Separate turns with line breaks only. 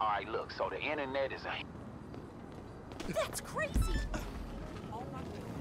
Alright, look, so the internet is a...
That's crazy!
Oh my God.